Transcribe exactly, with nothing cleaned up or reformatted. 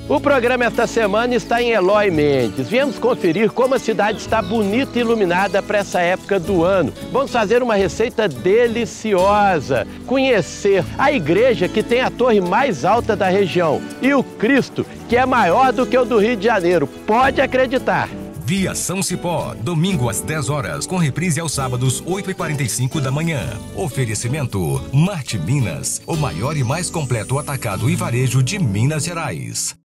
O programa esta semana está em Eloy Mendes. Viemos conferir como a cidade está bonita e iluminada para essa época do ano. Vamos fazer uma receita deliciosa, conhecer a igreja que tem a torre mais alta da região e o Cristo, que é maior do que o do Rio de Janeiro. Pode acreditar! Via São Cipó, domingo às dez horas, com reprise aos sábados, oito e quarenta e cinco da manhã. Oferecimento Marte Minas, o maior e mais completo atacado e varejo de Minas Gerais.